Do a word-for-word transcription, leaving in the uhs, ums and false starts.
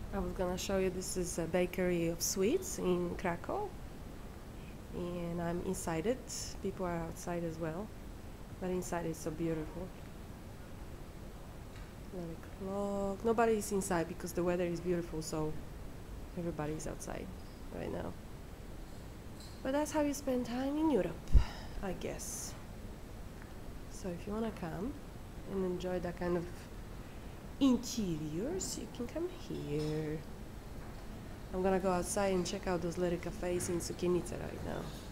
I was gonna show you, this is a bakery of sweets in Cracov, and I'm inside it. People are outside as well, but inside it's so beautiful. Eleven o'clock. Nobody's inside because the weather is beautiful, so everybody's outside right now. But that's how you spend time in Europe, I guess. So if you wanna come and enjoy that kind of interiors, you can come here. I'm gonna go outside and check out those little cafes in Sukinica right now.